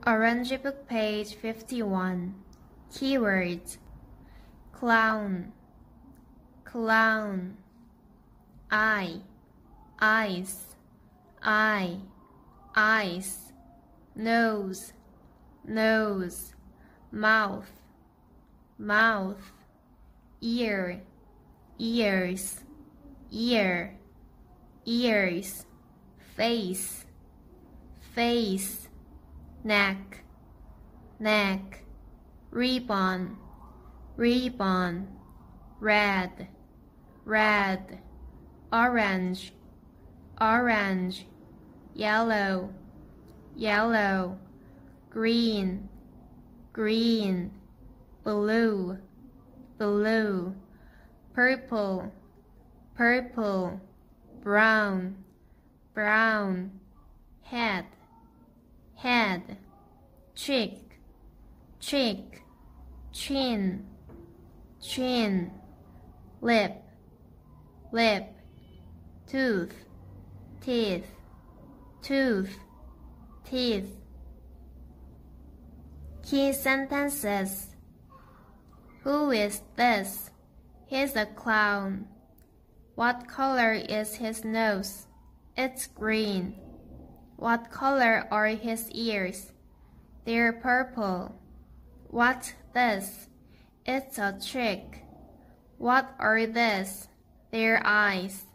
Orenji북 page 51. Keywords. Clown, clown. Eye, eyes, eye, eyes. Nose, nose. Mouth, mouth. Ear, ears, ear, ears. Face, face. Neck, neck. Ribbon, ribbon. Red, red. Orange, orange. Yellow, yellow. Green, green. Blue, blue. Purple, purple. Brown, brown. Head, head. Cheek, cheek. Chin, chin. Lip, lip. Tooth, teeth, tooth, teeth. Key sentences. Who is this? He's a clown. What color is his nose? It's green. What color are his ears? They're purple. What's this? It's a trick. What are these? Their eyes.